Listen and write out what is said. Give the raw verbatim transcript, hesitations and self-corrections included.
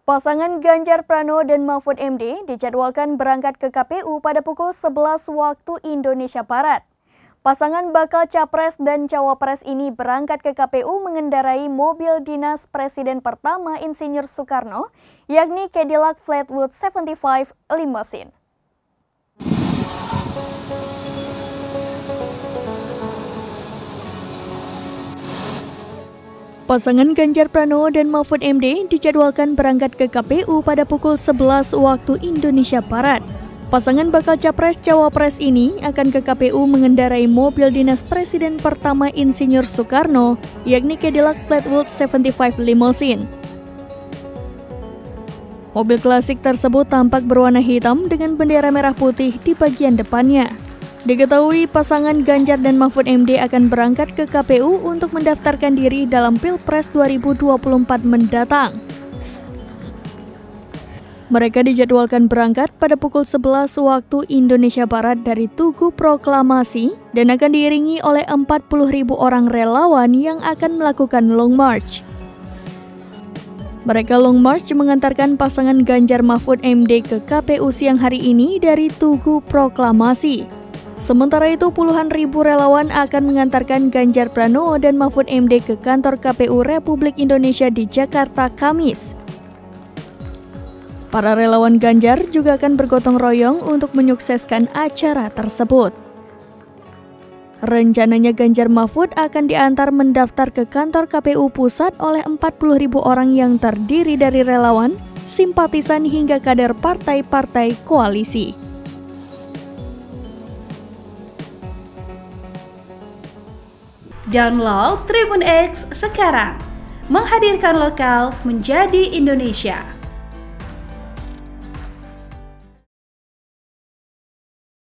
Pasangan Ganjar Pranowo dan Mahfud M D dijadwalkan berangkat ke K P U pada pukul sebelas waktu Indonesia Barat. Pasangan bakal capres dan cawapres ini berangkat ke K P U mengendarai mobil dinas Presiden pertama Insinyur Soekarno, yakni Cadillac Fleetwood tujuh puluh lima Limousine. Pasangan Ganjar Pranowo dan Mahfud M D dijadwalkan berangkat ke K P U pada pukul sebelas waktu Indonesia Barat. Pasangan bakal capres-cawapres ini akan ke K P U mengendarai mobil dinas Presiden pertama Insinyur Soekarno, yakni Cadillac Fleetwood tujuh puluh lima Limousine. Mobil klasik tersebut tampak berwarna hitam dengan bendera merah putih di bagian depannya. Diketahui pasangan Ganjar dan Mahfud M D akan berangkat ke K P U untuk mendaftarkan diri dalam Pilpres dua ribu dua puluh empat mendatang. Mereka dijadwalkan berangkat pada pukul sebelas waktu Indonesia Barat dari Tugu Proklamasi dan akan diiringi oleh empat puluh ribu orang relawan yang akan melakukan long march. Mereka long march mengantarkan pasangan Ganjar Mahfud M D ke K P U siang hari ini dari Tugu Proklamasi. Sementara itu, puluhan ribu relawan akan mengantarkan Ganjar Pranowo dan Mahfud M D ke kantor K P U Republik Indonesia di Jakarta Kamis. Para relawan Ganjar juga akan bergotong royong untuk menyukseskan acara tersebut. Rencananya Ganjar Mahfud akan diantar mendaftar ke kantor K P U Pusat oleh empat puluh ribu orang yang terdiri dari relawan, simpatisan hingga kader partai-partai koalisi. Download Tribun X sekarang, menghadirkan lokal menjadi Indonesia.